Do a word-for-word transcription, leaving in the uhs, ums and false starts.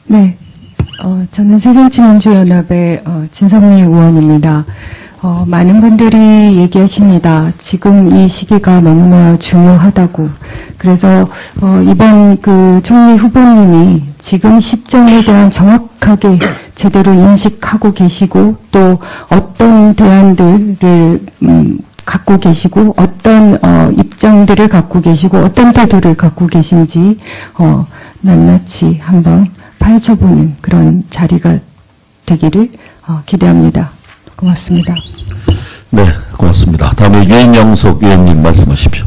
네, 어, 저는 새정치민주연합의 어, 진선미 의원입니다. 어, 많은 분들이 얘기하십니다. 지금 이 시기가 너무나 중요하다고. 그래서 어, 이번 그 총리 후보님이 지금 시점에 대한 정확하게 제대로 인식하고 계시고 또 어떤 대안들을 음, 갖고 계시고 어떤 어, 입장들을 갖고 계시고 어떤 태도를 갖고 계신지 어, 낱낱이 한번 파헤쳐보는 그런 자리가 되기를 어, 기대합니다. 고맙습니다. 네, 고맙습니다. 다음에 유인영석 의원님 말씀하십시오.